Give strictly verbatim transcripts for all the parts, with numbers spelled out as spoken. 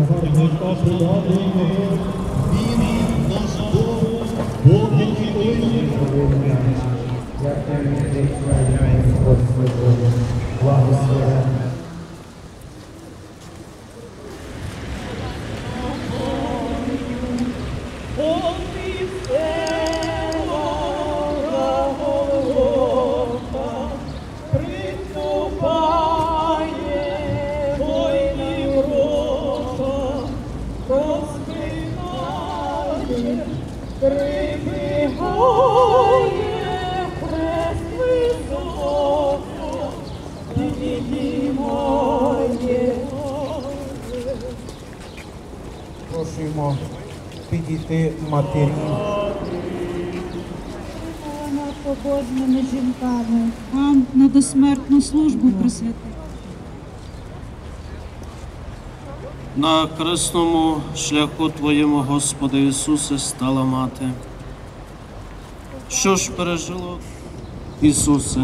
Він наш Бог, Бог, який воює. Просимо підійти матерів. Над побожними жінками, вам на досмертну службу присвятити. На хресному шляху Твоєму, Господи Ісусе, стала мати. Що ж пережило, Ісусе?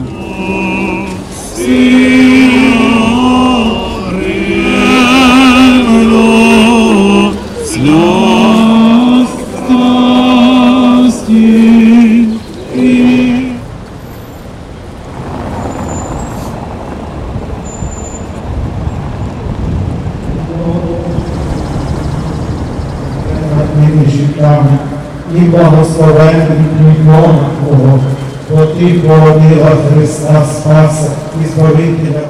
Жінками і благословенним ім'я Твого, бо Ти породила Христа Спаса і Збавителя.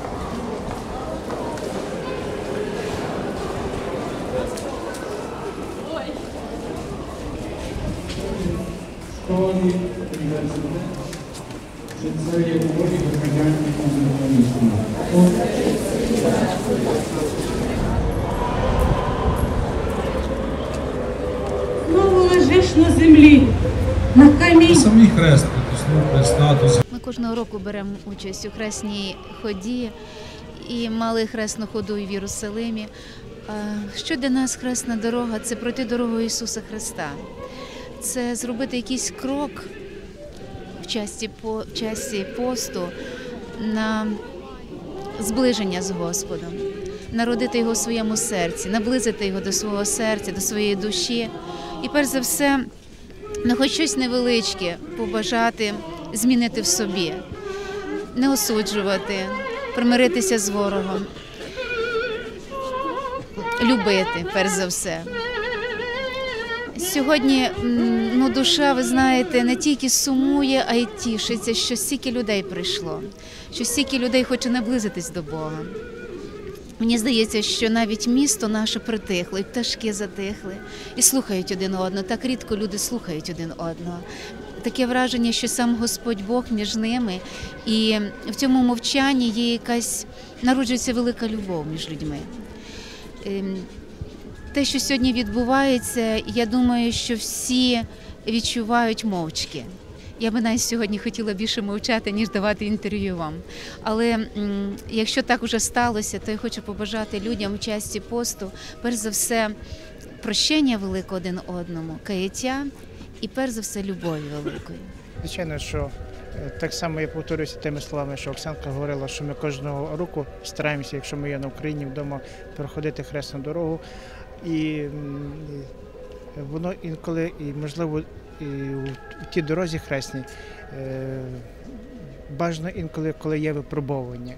Школі, університет, чи це є волі громадянських журналістів? Лежиш на землі, на камінь. Самий хрест, статус. Ми кожного року беремо участь у хресній ході і мали хресну ходу і в Єрусалимі. Що для нас хресна дорога? Це пройти дорогу Ісуса Христа. Це зробити якийсь крок в часі, по, в часі посту на зближення з Господом, народити Його в своєму серці, наблизити Його до свого серця, до своєї душі. І перш за все, ну, хоч щось невеличке побажати змінити в собі, не осуджувати, примиритися з ворогом, любити, перш за все. Сьогодні ну, душа, ви знаєте, не тільки сумує, а й тішиться, що стільки людей прийшло, що стільки людей хоче наблизитись до Бога. Мені здається, що навіть місто наше притихло, і пташки затихли, і слухають один одного. Так рідко люди слухають один одного. Таке враження, що сам Господь Бог між ними, і в цьому мовчанні є якась, народжується велика любов між людьми. Те, що сьогодні відбувається, я думаю, що всі відчувають мовчки. Я би навіть сьогодні хотіла більше мовчати, ніж давати інтерв'ю вам. Але м, якщо так уже сталося, то я хочу побажати людям в часі посту, перш за все, прощення великого один одному, каяття і, перш за все, любові великої. Звичайно, що так само я повторююся тими словами, що Оксанка говорила, що ми кожного року стараємося, якщо ми є на Україні вдома, проходити хресну дорогу. І воно інколи, і можливо, і в тій дорозі хресній бажано інколи, коли є випробовування.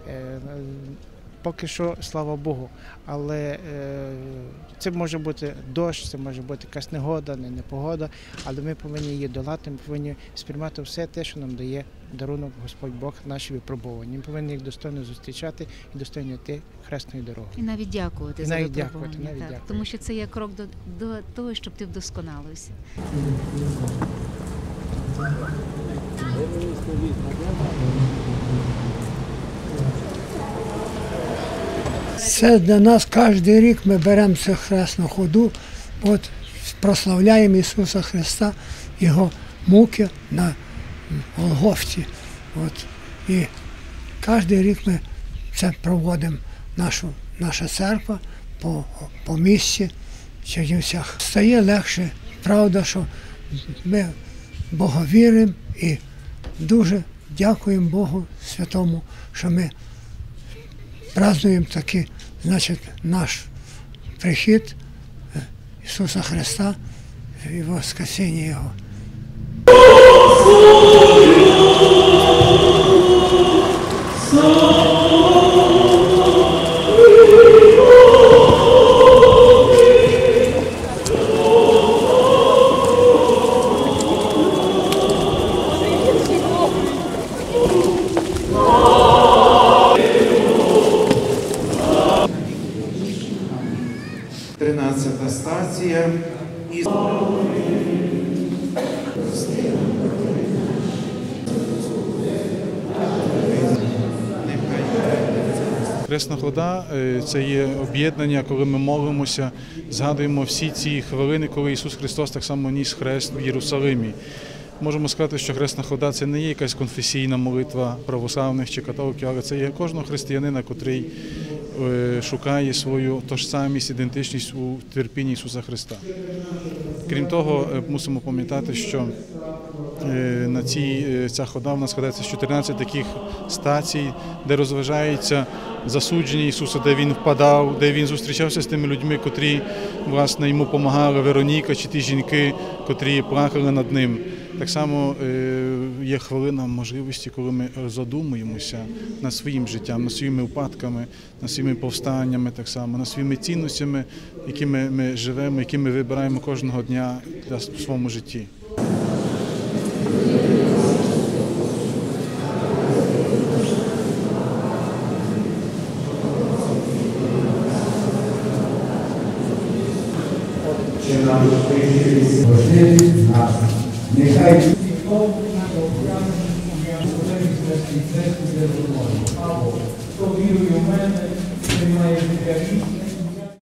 Поки що, слава Богу, але це може бути дощ, це може бути якась негода, не непогода, але ми повинні її долати, ми повинні сприймати все те, що нам дає дарунок Господь Бог, наші випробування. Ми повинні їх достойно зустрічати і достойно йти хресною дорогою. І навіть дякувати і за навіть випробування, дякувати, навіть так, дякувати. тому що це є крок до, до того, щоб ти вдосконалився. Це для нас кожен рік ми беремо цю хресну ходу, от прославляємо Ісуса Христа, Його муки на Голгофті. От. І кожен рік ми це проводимо, нашу, наша церква по, по місці в Чернівцях. Стає легше, правда, що ми Бога віримо і дуже дякуємо Богу Святому, що ми празднуємо таки, значить, наш прихід Ісуса Христа і воскресіння Його. тринадцята стація. І... Хресна хода – це є об'єднання, коли ми молимося, згадуємо всі ці хвилини, коли Ісус Христос так само ніс хрест в Єрусалимі. Можемо сказати, що хресна хода – це не є якась конфесійна молитва православних чи католиків, але це є кожного християнина, котрий шукає свою тожсамість, ідентичність у терпінні Ісуса Христа. Крім того, мусимо пам'ятати, що на цій, ця хода в нас складається з чотирнадцяти таких стацій, де розважається засудження Ісуса, де Він впадав, де Він зустрічався з тими людьми, котрі, власне, йому допомагали, Вероніка чи ті жінки, котрі плакали над ним. Так само є хвилина можливості, коли ми задумуємося над своїм життям, над своїми випадками, над своїми повстаннями, так само, над своїми цінностями, якими ми живемо, які ми вибираємо кожного дня в своєму житті. Нехай хто вірує в мене, він має життя вічне,